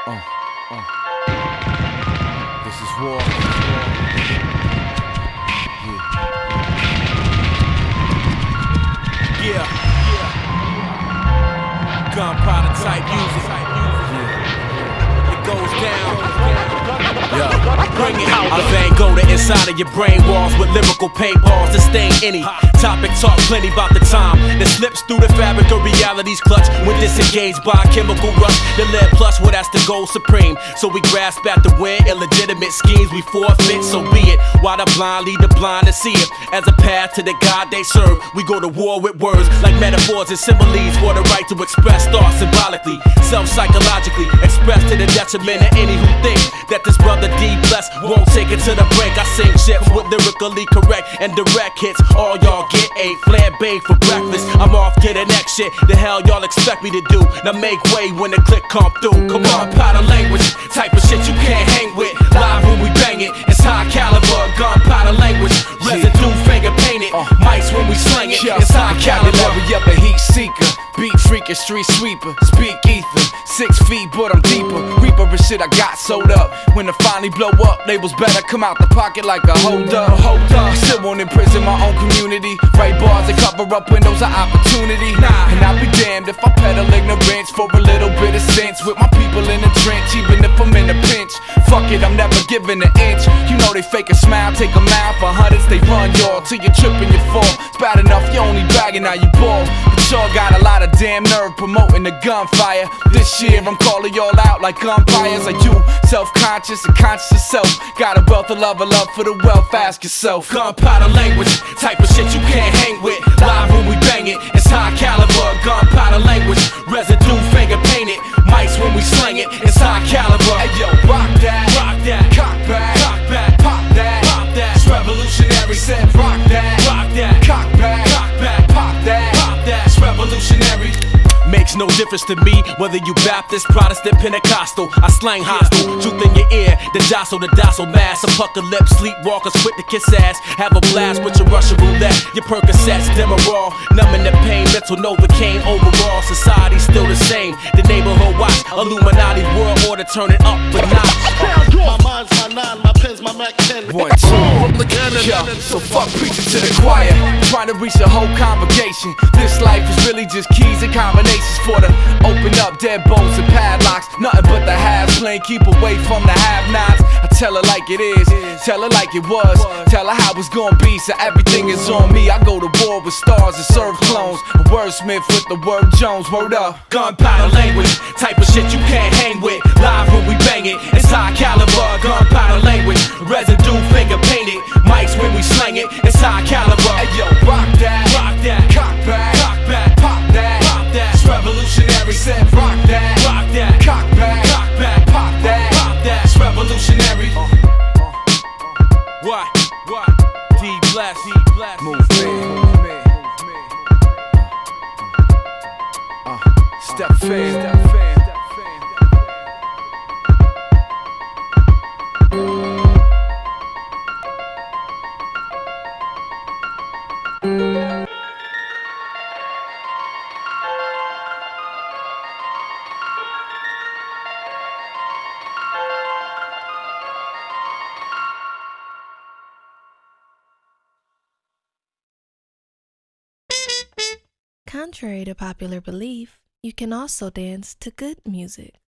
This is war. Yeah. Gunpowder type music. It goes down. Bring it. I Van Gogh the inside of your brain walls with lyrical paintballs to stain any topic. Talk plenty about the time that slips through the fabric of reality's clutch when disengaged by a chemical rush. The lead plus, well, that's the goal supreme. So we grasp at the win. Illegitimate schemes we forfeit, so be it. While the blind lead the blind to see it as a path to the God they serve. We go to war with words like metaphors and similes for the right to express thoughts symbolically, self-psychologically, expressed to the detriment of any who think that this brother D bless won't take it to the break. I sing ships with lyrically correct and direct hits. All y'all get a flambe for breakfast. I'm off to the next shit. The hell y'all expect me to do? Now make way when the click come through. Come on, powder language, type of shit you can't hang with. Live when we bang it, it's high caliber. Gunpowder language, residue finger painted. Mics when we slang it, it's high caliber. Up a heat seeker, beat freaker, street sweeper, speak ether. 6 feet, but I'm deeper. Reaper of shit I got sold up. When it finally blow up, labels better come out the pocket like a hold up. Still won't imprison my own community. Write bars that cover up windows of opportunity. And I'll be damned if I peddle ignorance for a little bit of sense. With my people in the trench, even if I'm in a pinch. Fuck it, I'm never giving an inch. You know they fake a smile, take a mile for hundreds. They run y'all till you trip and you fall. It's bad enough you only bragging how you ball, but y'all got a lot of damn nerve promoting the gunfire. This year I'm calling y'all out like umpires. Are you self-conscious and conscious of self? Got a wealth of love, a love for the wealth, ask yourself. Gunpowder language, type of shit you can't hang with. Live when we bang it, it's high caliber. Gunpowder language, residue finger painted. Mics when we slang it, it's high caliber. Hey yo, rock that, cock back, pop that, it's revolutionary. Said rock that, cock back, pop that, it's revolutionary. Makes no difference to me whether you Baptist, Protestant, Pentecostal. I slang hostile, truth in your ear, the docile mass. Apocalypse, sleepwalkers quick to kiss ass. Have a blast with your Russian roulette. Your Percocets, Demerol, numbing the pain. Mental Novocaine, overall society's still the same. The neighborhood watch, Illuminati world order turning up a notch. My mind's my 9, my pen's my Mac 10. 1, 2, yo, so fuck preaching to the choir. Trying to reach the whole congregation. This life is really just keys and combinations for the open up dead bones and padlocks. Nothing but the halves playing, keep away from the have-nots. I tell her like it is, tell her like it was, tell her how it's gonna be, so everything is on me. I go to war with stars and serve clones. A wordsmith with the word Jones, word up. Gunpowder language, type of shit you can't hang with. Live when we bang it, it's high caliber. Gunpowder language, residue finger painted. Mics when we slang it, it's high caliber. Hey yo, rock that, cock back, pop that, it's revolutionary. Said rock that, cock back, pop that, it's revolutionary. What? D bless, Move me. Step fam. Contrary to popular belief, you can also dance to good music.